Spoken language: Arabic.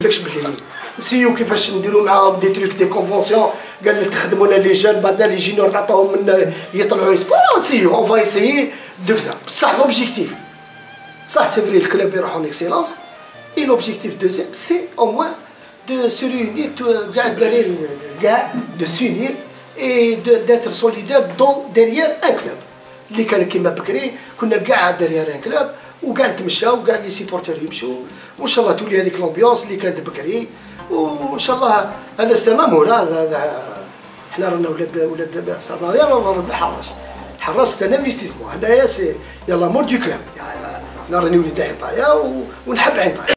نقولكش بكري نسيو كيفاش نديرو معاهم دي تروك دي كونفونسيون، قال لك تخدموا لنا لي جون بعدا لي جينيور نعطوهم من يطلعوا يسبور. نسيو اون فا ايسيي دو كذا. بصح لوبجيكتيف صح سي فري الكلوب يروح اون اكسيلونس، اي لوبجيكتيف دوزيام سي او موان دو سو ريونير كاع الدراري كاع دو سونير اي داتر سوليدير دون ديريير ان كلوب اللي كان كيما بكري كنا كاع ديريير ان كلوب وكاع نتمشاو وكاع لي سيبورتور يمشوا، وان شاء الله تولي هذيك لومبيونس اللي كانت بكري. وان شاء الله هذا استلامور. هذا حنا رانا ولاد صنارير رانا بالحراس. الحراس تاع انفستيسمون هنايا سي يلا مور دو كلاب. انا راني وليد عطايا ونحب عطايا.